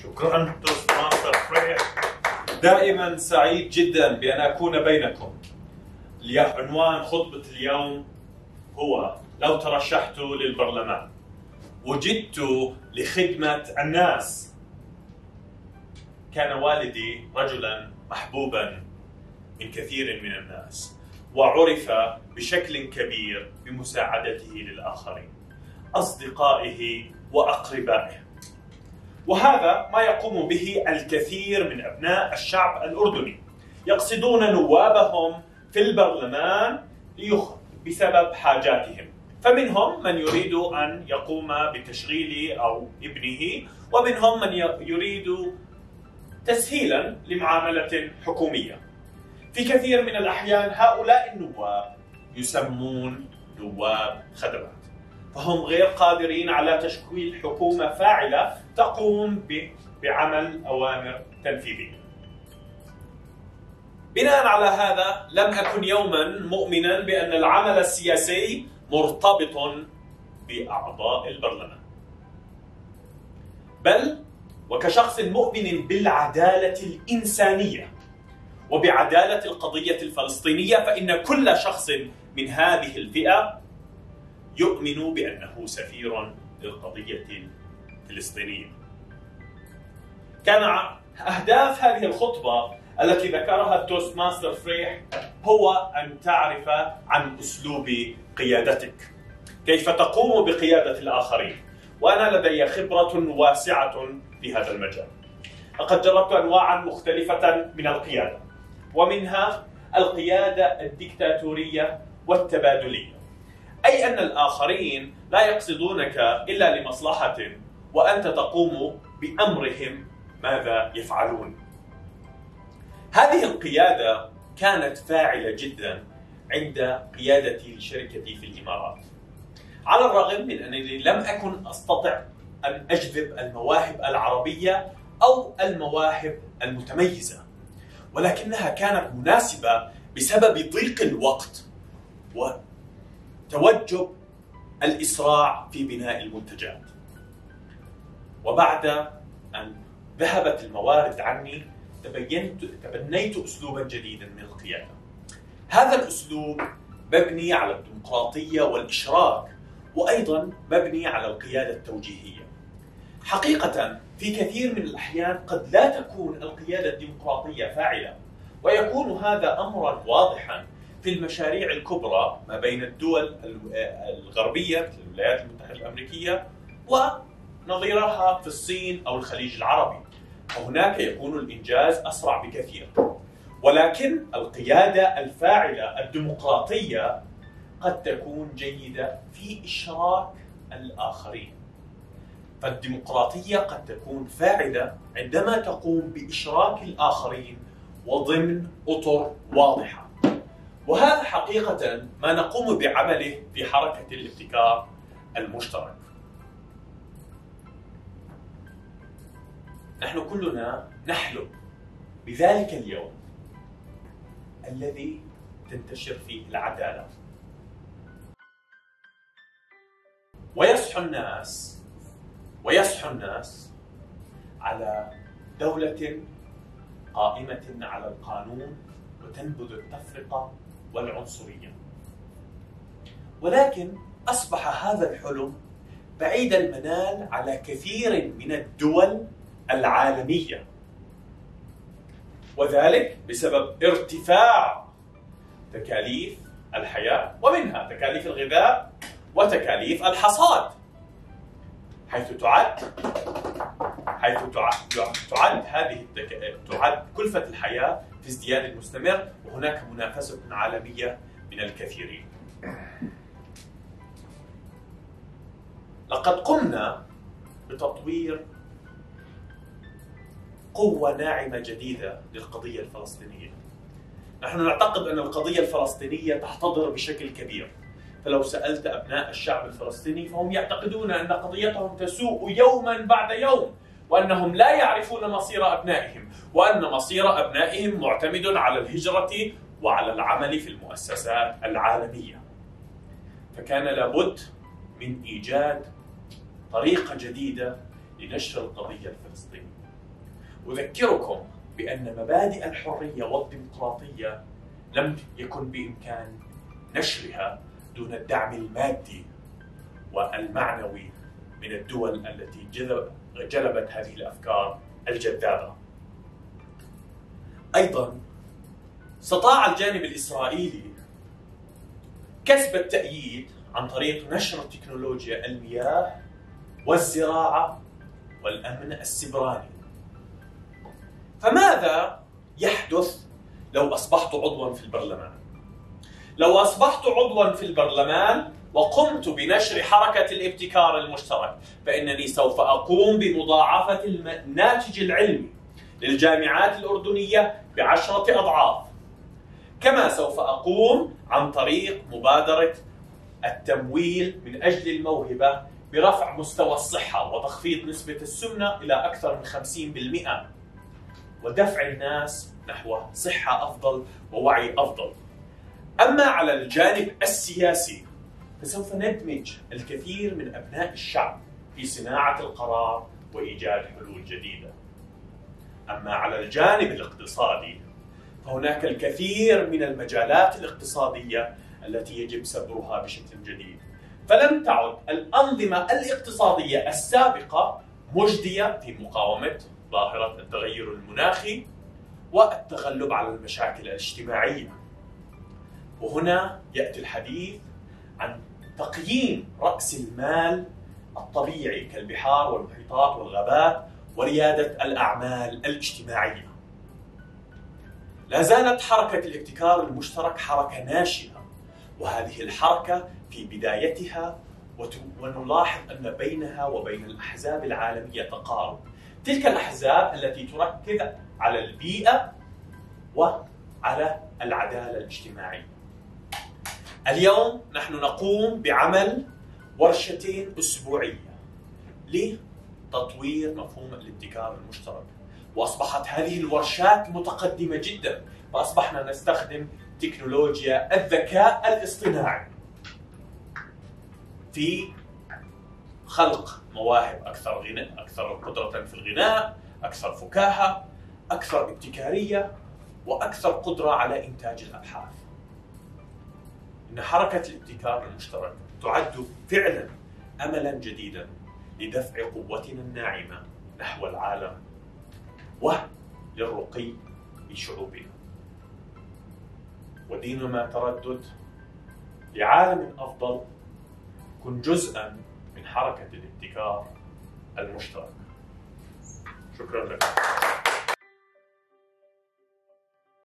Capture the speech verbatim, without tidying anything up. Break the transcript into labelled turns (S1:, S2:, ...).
S1: شكرا توست ماستر فريح. دائما سعيد جدا بأن أكون بينكم. عنوان خطبة اليوم هو لو ترشحت للبرلمان وجدت لخدمة الناس. كان والدي رجلا محبوبا من كثير من الناس وعرف بشكل كبير بمساعدته للآخرين، أصدقائه وأقربائه، وهذا ما يقوم به الكثير من أبناء الشعب الأردني، يقصدون نوابهم في البرلمان بسبب حاجاتهم، فمنهم من يريد أن يقوم بتشغيل أو ابنه، ومنهم من يريد تسهيلا لمعاملة حكومية. في كثير من الأحيان هؤلاء النواب يسمون نواب خدمات، فهم غير قادرين على تشكيل حكومة فاعلة تقوم بعمل أوامر تنفيذية. بناء على هذا لم أكن يوما مؤمنا بأن العمل السياسي مرتبط بأعضاء البرلمان، بل وكشخص مؤمن بالعدالة الإنسانية وبعدالة القضية الفلسطينية، فإن كل شخص من هذه الفئة يؤمن بأنه سفير للقضية الفلسطينية. كان أهداف هذه الخطبة التي ذكرها التوست ماستر فريح هو أن تعرف عن أسلوب قيادتك، كيف تقوم بقيادة الآخرين، وأنا لدي خبرة واسعة في هذا المجال. لقد جربت أنواعا مختلفة من القيادة، ومنها القيادة الديكتاتورية والتبادلية، أي أن الآخرين لا يقصدونك إلا لمصلحة وأنت تقوم بأمرهم ماذا يفعلون. هذه القيادة كانت فاعلة جدا عند قيادتي لشركتي في الإمارات، على الرغم من أنني لم أكن أستطع أن أجذب المواهب العربية أو المواهب المتميزة، ولكنها كانت مناسبة بسبب ضيق الوقت وتوجب الإسراع في بناء المنتجات. وبعد أن ذهبت الموارد عني تبينت تبنيت أسلوبا جديدا من القيادة. هذا الأسلوب مبني على الديمقراطية والإشراك، وأيضا مبني على القيادة التوجيهية. حقيقة في كثير من الأحيان قد لا تكون القيادة الديمقراطية فاعلة، ويكون هذا أمرا واضحا في المشاريع الكبرى ما بين الدول الغربية مثل الولايات المتحدة الأمريكية ونظيرها في الصين أو الخليج العربي، وهناك يكون الإنجاز أسرع بكثير. ولكن القيادة الفاعلة الديمقراطية قد تكون جيدة في إشراك الآخرين، فالديمقراطية قد تكون فاعلة عندما تقوم بإشراك الآخرين وضمن أطر واضحة، وهذا حقيقة ما نقوم بعمله في حركة الابتكار المشترك. نحن كلنا نحلم بذلك اليوم الذي تنتشر فيه العدالة ويصحو الناس ويصحو الناس على دولة قائمة على القانون وتنبذ التفرقة والعنصرية. ولكن أصبح هذا الحلم بعيد المنال على كثير من الدول العالمية، وذلك بسبب ارتفاع تكاليف الحياة، ومنها تكاليف الغذاء وتكاليف الحصاد، حيث تعد حيث تعد, تعد هذه التك... تعد كلفة الحياة في ازدياد مستمر، وهناك منافسة عالمية من الكثيرين. لقد قمنا بتطوير قوة ناعمة جديدة للقضية الفلسطينية. نحن نعتقد أن القضية الفلسطينية تحتضر بشكل كبير، فلو سألت أبناء الشعب الفلسطيني فهم يعتقدون أن قضيتهم تسوء يوما بعد يوم، وأنهم لا يعرفون مصير أبنائهم، وأن مصير أبنائهم معتمد على الهجرة وعلى العمل في المؤسسات العالمية. فكان لابد من إيجاد طريقة جديدة لنشر القضية الفلسطينية. أذكركم بأن مبادئ الحرية والديمقراطية لم يكن بإمكان نشرها دون الدعم المادي والمعنوي من الدول التي جلبت هذه الأفكار الجذابة. أيضاً استطاع الجانب الإسرائيلي كسب التأييد عن طريق نشر تكنولوجيا المياه والزراعة والأمن السبراني. فماذا يحدث لو أصبحت عضواً في البرلمان؟ لو أصبحت عضواً في البرلمان وقمت بنشر حركة الابتكار المشترك، فإنني سوف أقوم بمضاعفة الناتج العلمي للجامعات الأردنية بعشرة أضعاف، كما سوف أقوم عن طريق مبادرة التمويل من أجل الموهبة برفع مستوى الصحة وتخفيض نسبة السمنة إلى أكثر من خمسين بالمئة، ودفع الناس نحو صحة أفضل ووعي أفضل. أما على الجانب السياسي فسوف ندمج الكثير من أبناء الشعب في صناعة القرار وإيجاد حلول جديدة. أما على الجانب الاقتصادي فهناك الكثير من المجالات الاقتصادية التي يجب سبرها بشكل جديد، فلم تعد الأنظمة الاقتصادية السابقة مجدية في مقاومة ظاهرة التغير المناخي والتغلب على المشاكل الاجتماعية. وهنا يأتي الحديث عن تقييم رأس المال الطبيعي كالبحار والمحيطات والغابات وريادة الأعمال الاجتماعية. لا زالت حركة الابتكار المشترك حركة ناشئة، وهذه الحركة في بدايتها، ونلاحظ أن بينها وبين الأحزاب العالمية تقارب. تلك الأحزاب التي تركز على البيئة وعلى العدالة الاجتماعية. اليوم نحن نقوم بعمل ورشتين أسبوعية لتطوير مفهوم الابتكار المشترك، وأصبحت هذه الورشات متقدمة جدا، فأصبحنا نستخدم تكنولوجيا الذكاء الاصطناعي في خلق مواهب أكثر غناء، أكثر قدرة في الغناء، أكثر فكاهة، أكثر ابتكارية، وأكثر قدرة على إنتاج الأبحاث. إن حركة الابتكار المشترك تعد فعلا أملا جديدا لدفع قوتنا الناعمة نحو العالم وللرقي بشعوبنا. ودينما تردد لعالم أفضل، كن جزءا من حركة الابتكار المشترك. شكرا لك.